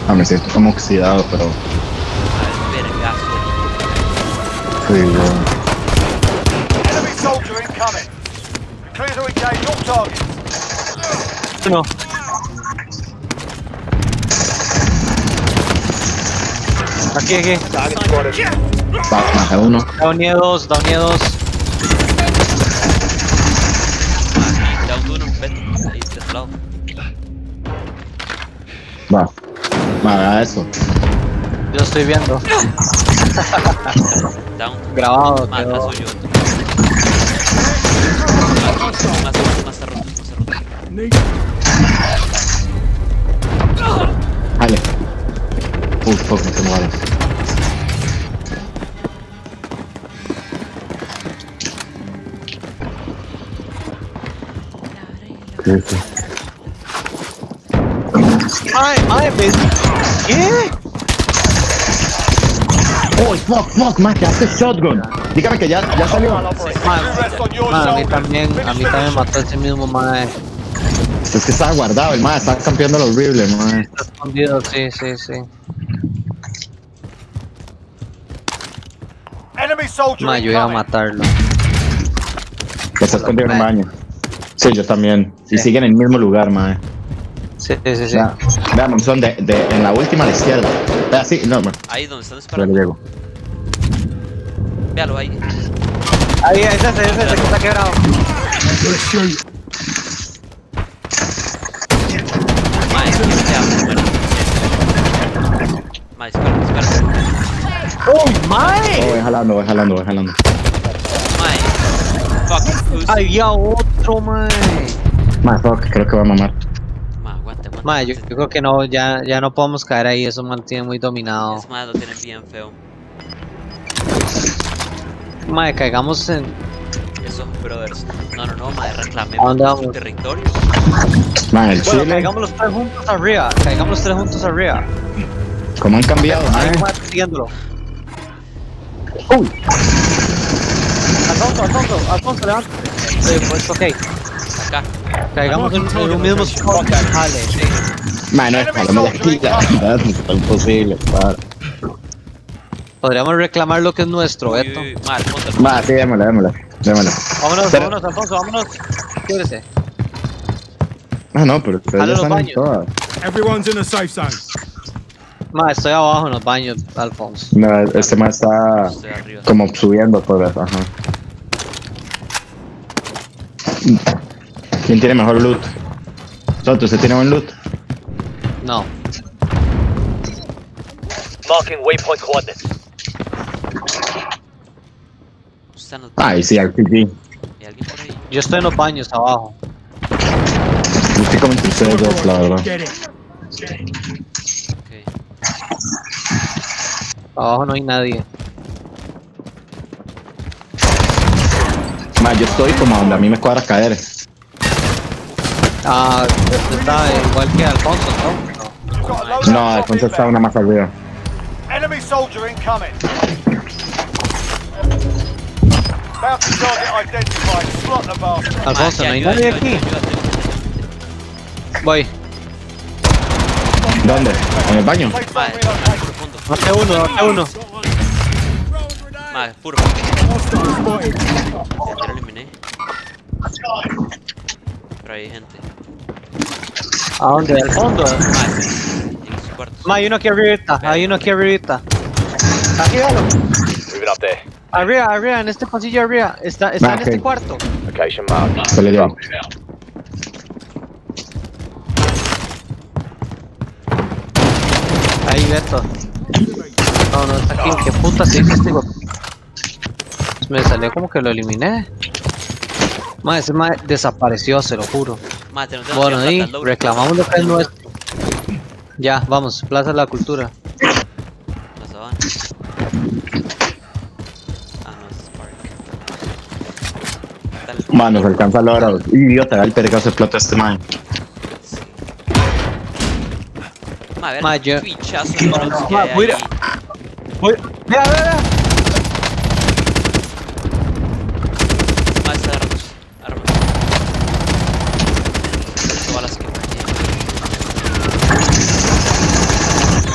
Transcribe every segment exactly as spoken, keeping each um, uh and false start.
Ah, me siento como oxidado, pero... Ah, es vergazo. Sí, bro. Enemy soldier incoming. Clear to engage all targets. No. Aquí, aquí. Va, baja uno. Downía dos, downía dos. Ah, down uno, vete. Ahí, de este lado. Va. Va, haga eso. Yo estoy viendo. Down. Grabado, Más, quedó. más suyo. Más, más, más, más roto, más roto. Dale. Uy, fuck, no tengo balas. ¿Qué es eso? Ay, ay, ¿ves? ¿Qué? ¡Oh, fuck, fuck! ¡Más que hace shotgun! Dígame que ya, ya salió. Man, man, a mí también, a mí también me mató ese mismo mae. Es que estaba guardado, el mae, estaba campeando lo horrible, mae. Está escondido, sí, sí, sí. Enemy soldier Man, yo iba a incoming. matarlo. Que está escondido en un baño. Sí, yo también. Y Sí. sigue en el mismo lugar, mae. Sí, sí, sí. sí. Vea, veamos, son de, de, en la última a la izquierda. Vea, sí, no, mae. Ahí donde están Ya le disparando. llego. Véalo ahí. Ahí, ese, ese, ese, ese que está quebrado. Mae, que se abre, mae, espera, espera. ¡Oh, Oh, mae! voy jalando, voy jalando, voy jalando. Mae. Fucking pussy. Había otro, mae. Mae, fuck, creo que va a mamar. Mae, aguante, aguante. Mae, yo, yo creo que no, ya, ya no podemos caer ahí, eso mantiene muy dominado. Es más, lo tienen bien feo. Mae, caigamos en... Eso, brothers. No, no, no, mae, ¿A reclamemos dónde nuestro vamos? territorio. Mae, el Bueno, chile, caigamos los tres juntos arriba, caigamos los tres juntos arriba. ¿cómo han cambiado, Hay mae? un mae siguiéndolo. Uy, Alfonso, Alfonso, Alfonso, levanta. Sí, pues ok. Acá. Caigamos en, en un mismo spot. Vale, sí. mae, no, hablamos de aquí, ya. Es imposible, para. Podríamos reclamar lo que es nuestro, Uy, Beto. uy, uy, mae, Alfonso. Va, sí, démosle, démosle. Démosle. Vámonos, Pero- vámonos, Alfonso, vámonos. Quédese. Ah, no, pero ustedes Jale ya los están en baños. todas. Everyone's in a safe zone. Ma, estoy abajo en los baños, Alfonso. No, este mae está Estoy arriba. como subiendo por eso, ajá. ¿Quién tiene mejor loot? Soto, ¿usted tiene buen loot? No. Marking waypoint coordinates. Están los- Ah, y sí, R P G. ¿Hay alguien por ahí? Yo estoy en los baños abajo. Yo estoy como entre ustedes dos, la verdad. Get it. Ok. Abajo no hay nadie. Ma, yo estoy como donde a mí me cuadra caer. Ah, este está igual que Alfonso, ¿no? You've got a loadout No, drop Alfonso está inbound. una más arriba. Enemy soldier incoming. Bounty target identified. Slot the bastard. Alfonso, Mae, no hay ayuda, nadie ayuda, aquí. ayuda, ayuda. Voy. ¿Dónde? ¿En el baño? Safe zone Mae, relocated. profundo. Mate uno, mate uno. Mae, puro. Hostile spotted. Ya lo eliminé. Pero hay gente. ¿A dónde? Al fondo. Mae, en sus cuartos. Ma, hay uno aquí arribita, hay uno aquí arribita. Aquí, véalo. Moving up there. Arriba, arriba, en este pasillo arriba. Está, está Ma, en este ok. cuarto. Location marked. Se le dio. Ahí, Beto. No, no, está aquí. ¿Qué puta sí que este hijo? Me salió como que lo eliminé. Ma, ese ma desapareció, se lo juro. Mae, tenemos demasiada Bueno, plata, ahí el doble. reclamamos lo que es nuestro. Ya, vamos, Plaza de la Cultura. La sabana. Ah, no, es Spark. Dale. Mano, se alcanza la hora. Idiota, da el perecazo explota este man. Mae, ver Ma, el yo- pinchazo de bronce que Ma, hay mira. ahí. Voy. Vea, vea, vea. Mae, está armas. Armas. Esto balas que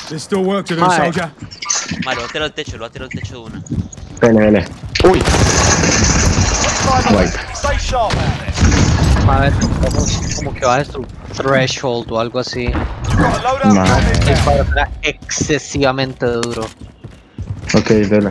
There's still work to do, Mae. soldier. Madre, lo va a tirar al techo, lo va a tirar al techo de una. Dele, dele. Uy. Guay. Stay sharp out there. A ver, como, como que bajes tu threshold o algo así. Got a loadout Mae. coming El down. disparo será excesivamente duro. Ok, dele.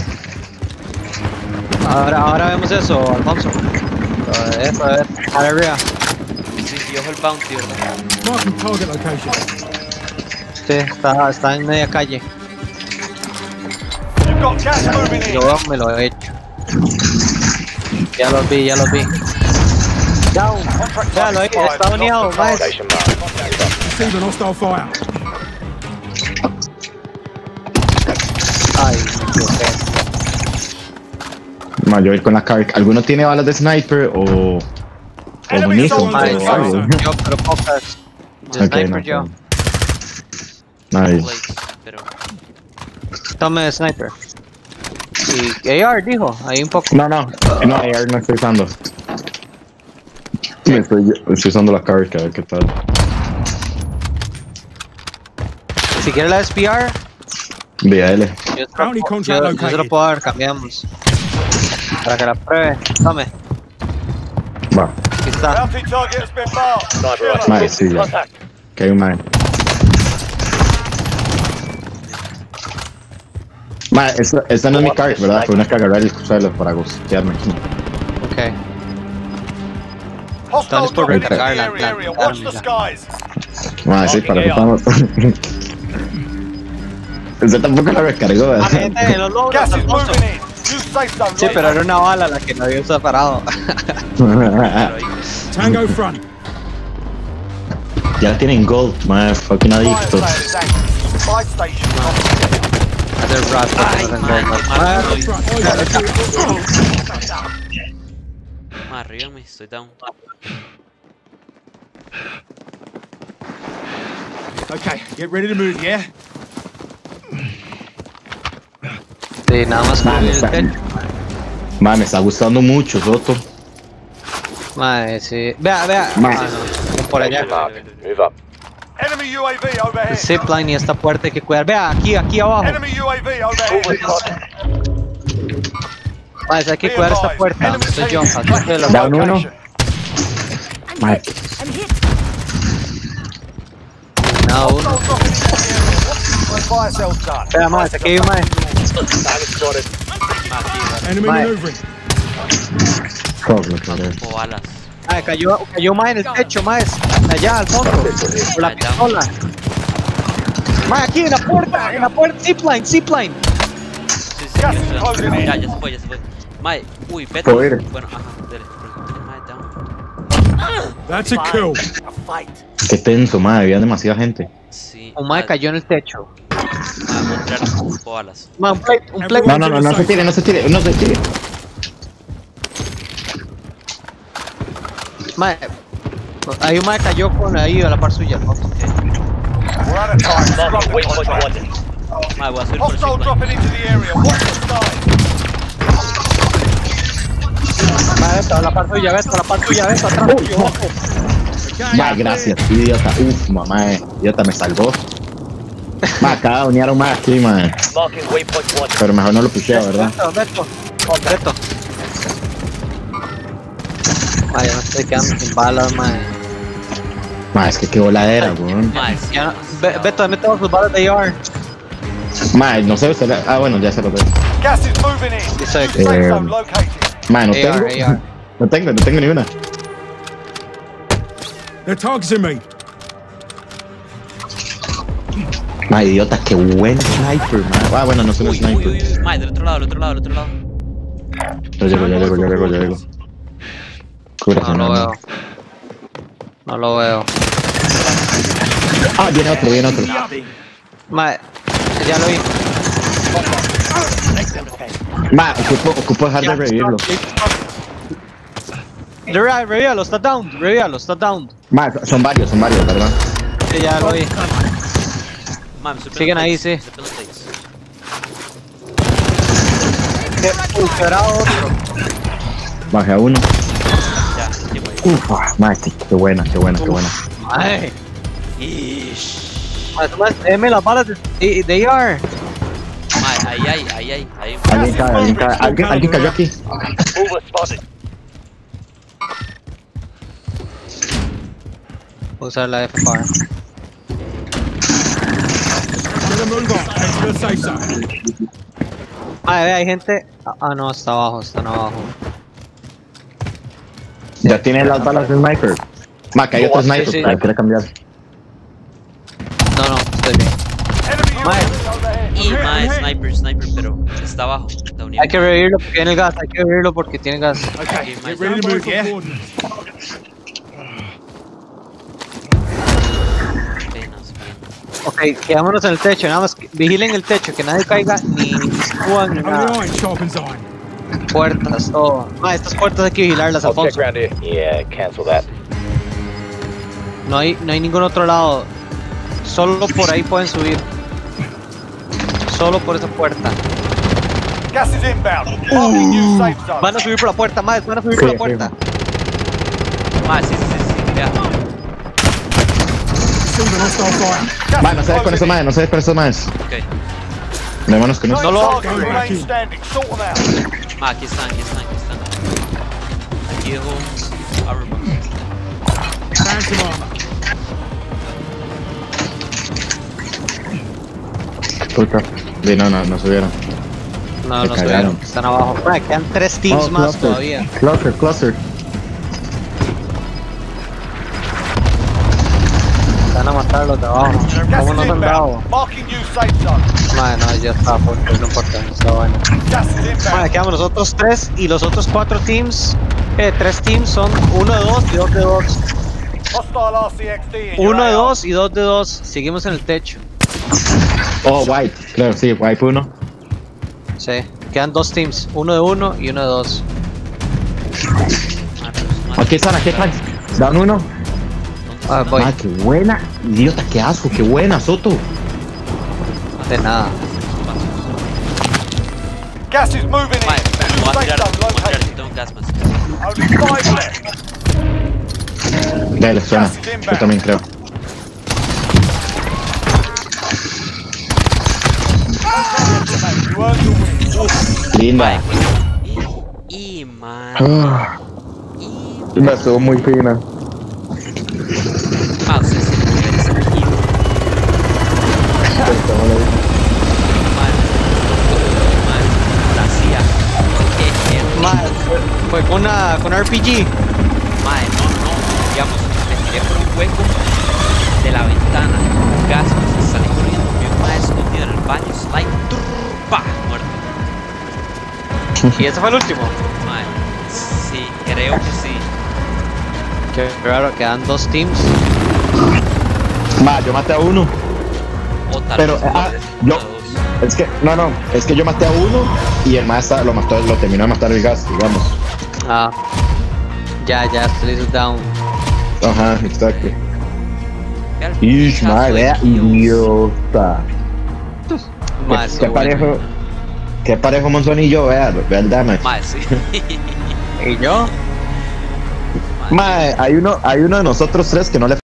Ahora, ahora vemos eso, Alfonso. A ver, a ver, a ver, arriba. Sí, y ojo el bounty, ¿verdad? Marking target location. Sí, está, está en media calle. You've got gas moving Si in. lo veo, me lo he hecho. Ya los vi, ya los vi. Down. Contract Véalo ahí, expired. está baneado, Lost the más. target. Receiving hostile fire. Ay, me equivoqué. Ma, yo voy con la carga. ¿Alguno tiene balas de sniper o. o Enemy munición? soldiers Mae, o algo? sí. Yo, pero pocas. De Ok, sniper no, yo. Nice. Plates, pero... Tome de sniper. Y A R dijo, ahí un poco. No, no. No, A R no estoy usando. Me Estoy, estoy usando la carga, a ver qué tal. Si quiere la S P R, B A L. yo se lo, Bounty yo, contract yo se lo located. puedo dar, cambiamos. Para que la pruebe. Tome, Va. aquí está. Bounty target has been marked. Kill 'em. Mae, sí, ya. Que hay un mae. Mae, esta, esta no es mi carga, ¿verdad? Fue una que agarré el suelo para gostearme. Ok. Hostile Estamos por dropping into the recargar la- area. la- area. la- Watch the skies. Mae, sí, para que estamos. Usted tampoco la recargó, Ah, ¿verdad? gente, en los logros, Gas is Alfonso. moving in. Use safe zone. Sí, pero era later. una bala la que no había separado. pero ahí... Tango front. Ya tienen gold, mae, fucking Fire adicto. sale is active. Spy station. Hacer rap, Ay, no madre, tengo- madre, Ah, estoy... Front. Más arriba me estoy down. Okay, get ready to move, yeah? Sí, nada más con Mae, me el está, techo. mae, me está gustando mucho, Soto. Mae, sí. Vea, vea. Mae. Ah, no. Por allá. Move up. Enemy U A V El overhead. zipline y esta puerta hay que cuidar. Vea, aquí, aquí abajo. Enemy U A V overhead. Mae, hay que Be cuidar esta advised, puerta. enemy Soy yo. team Aquí tracking de la- the Down uno. location. Mae, Nada, uno. Hostile dropping into the area. Watch the fire sales done. Vea, mae, aquí hay un mae. Ah, aquí, Enemy Mae. maneuvering. fuck, lo que es. o balas. Mae, cayó, cayó mae en el techo, mae. Allá al fondo. Por la pistola. Mae, aquí en la puerta. En la puerta. Zipline, zipline. Sí, sí, Gas ya, is ya, closing in. ya, ya se fue, ya se fue. Mae, uy, vete. Joder. Bueno, ajá, dele. Mae, down. That's a kill. A fight. Qué tenso, mae, había demasiada gente. Sí. Un mae cayó en el techo. Mae, voy a tirar o balas. Mae, un plate, un plate. No, no, no, no se tire, no se tire, no se tire. Mae, hay un mae cayó con ahí a la par suya. ¿No? We're out of time. Scrub the contract. Mae, voy a subir por el Hostile zipline. dropping into the area. Watch the skies. Mae, vete a la par suya, vete a la par suya, vete atrás tuyo, ojo. Mae, gracias, idiota. Uf, mamá, eh, idiota, me salvó. Mae, acaba de unir a un mae aquí, mae. Pero mejor no lo pusheo, ¿verdad? Beto, Beto, Beto. Mae, ya me estoy quedando sin balas, mae. Mae, es que qué voladera, weón. Mae, sí. Ya, Be- Beto, dame todos sus balas de A R. Mae, no sé, usted. Ah, bueno, ya se lo doy. Gas is moving in. Dice Use safe Eh, zone located. Mae, no A R, tengo. A R. No tengo, no tengo ni una. They're targeting me. Mae, idiota, qué buen sniper, mae. Ah, bueno, no soy un Uy, uy, uy, sniper. uy. Mae, del otro lado, del otro lado, del otro lado. Ya llego, ya llego, ya llego, ya llego. Cúbrete, No lo no, veo. no. No lo veo. Ah, viene otro, viene otro. Mae, ya lo vi. Mae, ocupo, ocupo dejar de revivirlo. Revive, revíalo, está down, revíalo, está down. Mae, son varios, son varios, ¿verdad? Sí, ya lo vi. Mae, me sorprende Siguen los ahí, plates, sí. me sorprende los plates. Qué ulcerado otro. Bajé a uno. Ya, llevo ahí. Uf, ah, mae, qué, qué buena, qué buena, qué buena. Mae, Ish. Déjeme las balas de, de, de A R. Mae, ahí hay, ahí hay, ahí. Alguien cae, alguien cae, alguien, alguien cayó aquí. Mover spotted. Usar la F P R. Get a move on. Head to the safe zone. Ah, ve, hay gente. Ah, no, está abajo, están abajo. Ya tiene las balas de sniper. Ma, que hay otro Sí, sniper, sí. pero quiere cambiar. No, no, estoy bien. Enemy Mae. U A V overhead. Y mae, sniper, sniper, pero está abajo. Está unido. Hay que revivirlo porque tiene gas, hay que revivirlo porque tiene gas. Okay, my get ready to stand by move, for yeah? coordinates. Penas, penas. Ok, quedámonos en el techo, nada más que vigilen el techo, que nadie caiga ni suban ni Only nada. iron sharpens iron. Puertas, todo. Ah, estas puertas hay que vigilarlas, Alfonso. here. Yeah, cancel that. No hay, no hay ningún otro lado. Solo por ahí pueden subir. Solo por esa puerta. Gas is inbound. Marking new safe zone. Van a subir por la puerta, más, van a subir por Sí, la puerta. Mae, sí, sí, sí, sí, vea. Receiving hostile fire. Gas Ma, no is se ve con closing esos in. más, no se ve con esos más. Ok. Démonos con Nine eso. No lo- targets Go back remain in. standing. Sort them out. Ma, aquí están, aquí están, aquí están. Aquí dejo armor box. Found some armor. Puta. Sí, no, no, no subieron. No, Se no cagaron. subieron, están abajo. Ah, quedan tres teams Oh, más cluster. todavía. Cluster, cluster. Van a matar los de abajo. Gas ¿Cómo is no se han dado? inbound. Marking new safe zone. Madre, no, ya está, porque no importa, está bueno. Gas is Madre, inbound. quedamos nosotros tres y los otros cuatro teams. Eh, tres teams son uno de dos y dos de dos. Hostile R C X D in your Uno de A R. dos y dos de dos. Seguimos en el techo. Oh, white. Claro, sí, white uno. Sí, quedan dos teams. Uno de uno y uno de dos. Ma, pero esos maes- Aquí están, aquí están. Dan uno. Ah, voy. Ah, qué buena. Idiota, qué asco, qué buena, Soto. De nada. Gas is moving in. Mae, me New voy a safe tirar, zone me voy a tirar, located. que tengo gas más. Only five left. Dale, suena. Yo también creo. You earned the win. Linda. Mae, pues. Y, y mae. Ah, Y, me estuvo muy fina. mae, ustedes tienen que ver ese kill. Mae, mae, la C I A. Jeje. Madre, fue, fue con una con R P G. Mae, no, no, no. Digamos, me tiré por un hueco de la ventana. Gas, pues, salí corriendo. Vi un mae escondido en el baño. Slide. Trrr, pa, muerto. Y ese fue el último. Mae, sí, creo que sí. Qué raro, quedan dos teams. Ma, yo maté a uno. O tal Pero, vez ah, dos, yo- o dos. Es que, no, no, es que yo maté a uno y el más lo mató, lo terminó de matar el gas, digamos. Ah. Ya, ya, estoy down. Ajá, exacto. Vea el Ish, pinchazo ma, de vea, kills. idiota. Madre, Qué, qué parejo, qué parejo Monzón y yo, vea, vea el damage. Mae, sí. ¿Y yo? Ma, hay uno, hay uno de nosotros tres que no le